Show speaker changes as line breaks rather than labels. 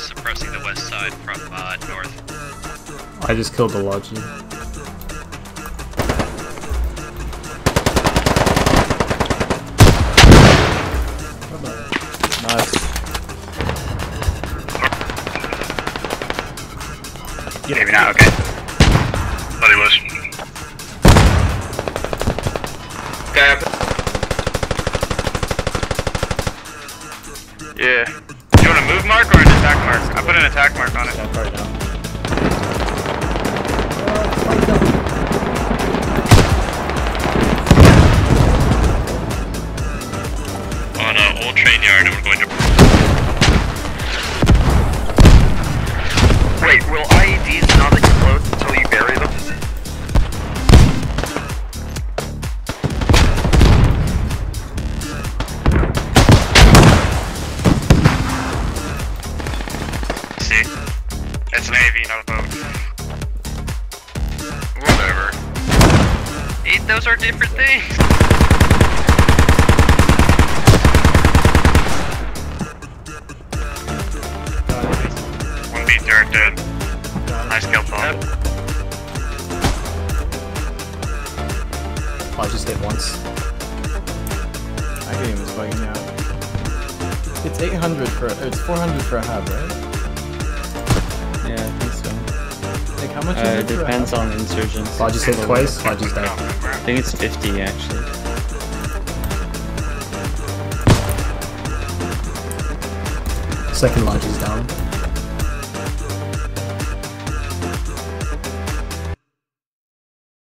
suppressing the west side from north.
I just killed the Logi. Nice.
Maybe not, okay. Thought he was. Guy up. Yeah. You want a move mark or an attack mark? I put an attack mark on it.
Attack right now.
On old train yard, and we're going to.
Wait, will IEDs not explode until you bury them?
See? It's an AV, not a boat.
Whatever.
Those are different things. One beat dirt, dude. Nice kill, Paul. Yep.
Oh, I just hit once. I can't even fucking out. It's 800 for, it's 400 for a hub, right?
Yeah, I think so.
Like how much is
It depends on insurgents.
Oh, I just hit twice? I just died.
I think it's 50 actually.
Second launch is down.